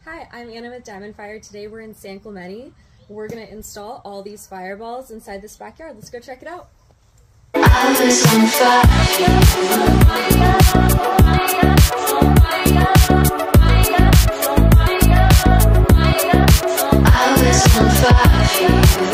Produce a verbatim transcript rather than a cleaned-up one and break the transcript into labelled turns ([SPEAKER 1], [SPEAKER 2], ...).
[SPEAKER 1] Hi, I'm Anna with Diamond Fire. Today we're in San Clemente. We're going to install all these fireballs inside this backyard. Let's go check it out.
[SPEAKER 2] I was on fire. I was on fire.